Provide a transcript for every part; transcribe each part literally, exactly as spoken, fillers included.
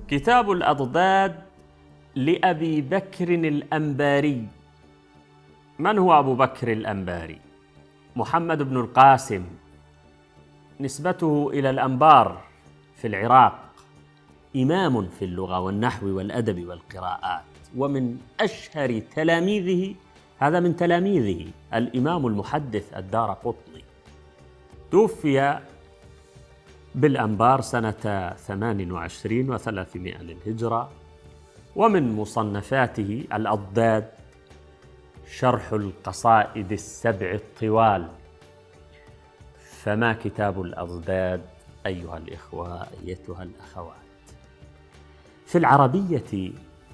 كتاب الأضداد لأبي بكر الأنباري. من هو أبو بكر الأنباري؟ محمد بن القاسم، نسبته إلى الأنبار في العراق، إمام في اللغة والنحو والأدب والقراءات، ومن أشهر تلاميذه، هذا من تلاميذه الإمام المحدث الدارقطني. توفي بالأنبار سنة ثمان وعشرين وثلاثمائة للهجرة. ومن مصنفاته الأضداد، شرح القصائد السبع الطوال. فما كتاب الأضداد أيها الإخوة أيتها الأخوات؟ في العربية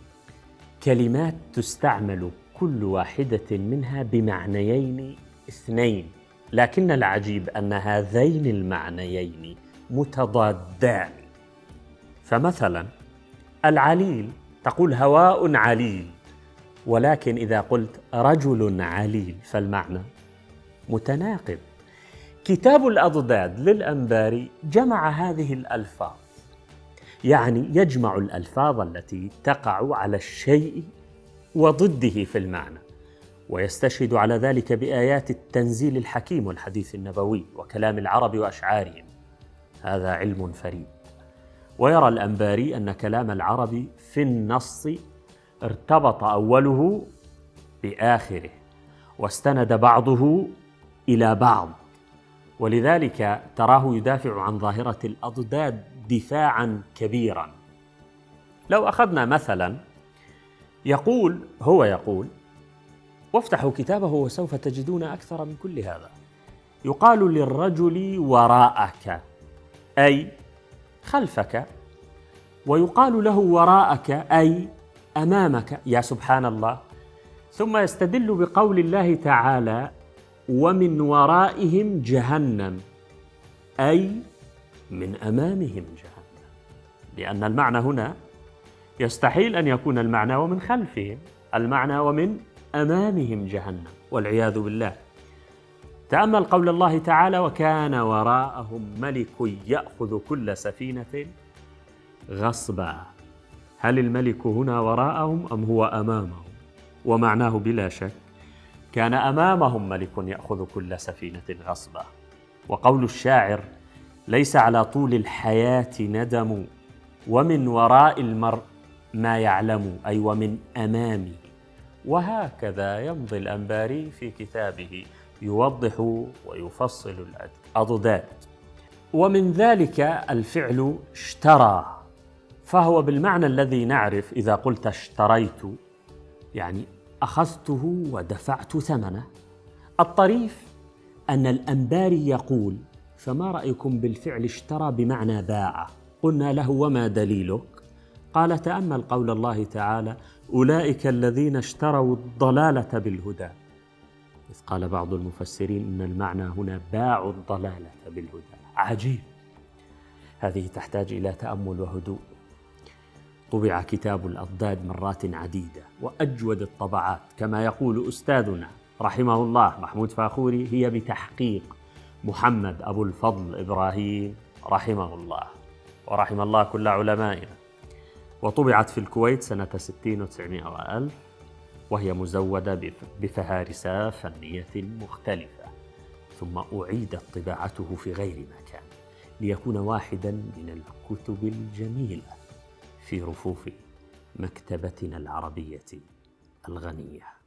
كلمات تستعمل كل واحدة منها بمعنيين اثنين، لكن العجيب أن هذين المعنيين متضادان. فمثلا العليل تقول هواء عليل، ولكن إذا قلت رجل عليل فالمعنى متناقض. كتاب الأضداد للأنباري جمع هذه الألفاظ، يعني يجمع الألفاظ التي تقع على الشيء وضده في المعنى، ويستشهد على ذلك بآيات التنزيل الحكيم والحديث النبوي وكلام العرب وأشعارهم. هذا علم فريد. ويرى الأنباري أن كلام العرب في النص ارتبط أوله بآخره، واستند بعضه إلى بعض، ولذلك تراه يدافع عن ظاهرة الأضداد دفاعا كبيرا. لو أخذنا مثلا، يقول هو يقول، وافتحوا كتابه وسوف تجدون أكثر من كل هذا. يقال للرجل وراءك أي خلفك، ويقال له وراءك أي أمامك. يا سبحان الله. ثم يستدل بقول الله تعالى ومن ورائهم جهنم، أي من أمامهم جهنم، لأن المعنى هنا يستحيل أن يكون المعنى ومن خلفهم، المعنى ومن أمامهم جهنم والعياذ بالله. تأمل قول الله تعالى وكان وراءهم ملك يأخذ كل سفينة غصبا. هل الملك هنا وراءهم أم هو أمامهم؟ ومعناه بلا شك كان أمامهم ملك يأخذ كل سفينة غصبا. وقول الشاعر ليس على طول الحياة ندم، ومن وراء المرء ما يعلم، أي ومن أمامه. وهكذا يمضي الأنباري في كتابه يوضح ويفصل الأضداد. ومن ذلك الفعل اشترى، فهو بالمعنى الذي نعرف. إذا قلت اشتريت يعني أخذته ودفعت ثمنه. الطريف أن الأنباري يقول فما رأيكم بالفعل اشترى بمعنى باع؟ قلنا له وما دليلك؟ قال تأمل قول الله تعالى أولئك الذين اشتروا الضلالة بالهدى. إذ قال بعض المفسرين إن المعنى هنا باعوا الضلالة بالهدى. عجيب. هذه تحتاج إلى تأمل وهدوء. طبع كتاب الأضداد مرات عديدة وأجود الطبعات، كما يقول أستاذنا رحمه الله محمود فاخوري، هي بتحقيق محمد أبو الفضل إبراهيم رحمه الله ورحم الله كل علمائنا. وطبعت في الكويت سنة ستين وتسعمائة وألف، وهي مزودة بفهارس فنية مختلفة، ثم أعيدت طباعته في غير مكان ليكون واحدا من الكتب الجميلة في رفوف مكتبتنا العربية الغنية.